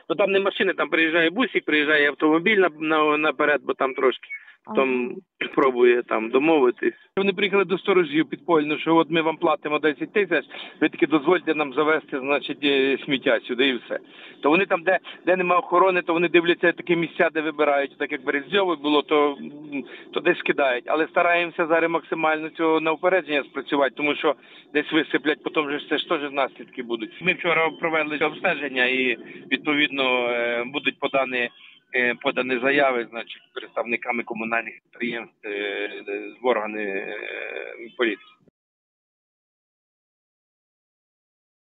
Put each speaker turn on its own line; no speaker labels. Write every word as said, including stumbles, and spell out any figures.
Ну там не машини, там приїжджає бусик, приїжджає автомобіль на, на, наперед, бо там трошки. Потім пробує там домовитись. Вони приїхали до сторожів підпольно, що от ми вам платимо десять тисяч, ви таки дозвольте нам завести, значить, сміття сюди і все. То вони там, де, де немає охорони, то вони дивляться такі місця, де вибирають. Так як Березьове було, то, то десь кидають. Але стараємося зараз максимально цього на упередження спрацювати, тому що десь висиплять, потім же це ж теж наслідки будуть. Ми вчора провели обстеження і, відповідно, будуть подані подані заяви, значить, представниками комунальних підприємств в органи поліції.